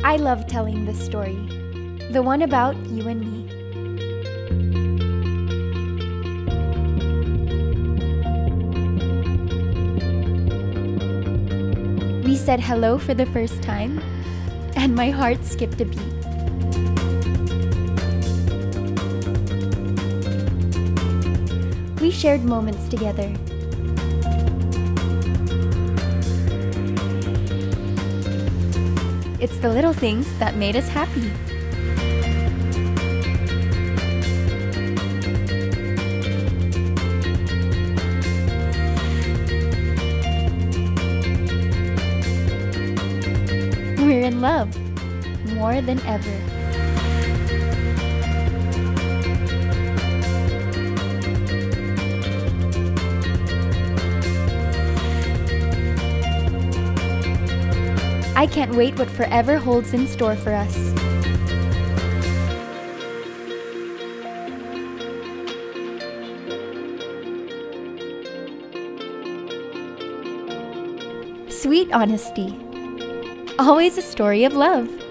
I love telling this story, the one about you and me. We said hello for the first time, and my heart skipped a beat. We shared moments together. It's the little things that made us happy. We're in love, more than ever. I can't wait what forever holds in store for us. Sweet honesty. Always a story of love.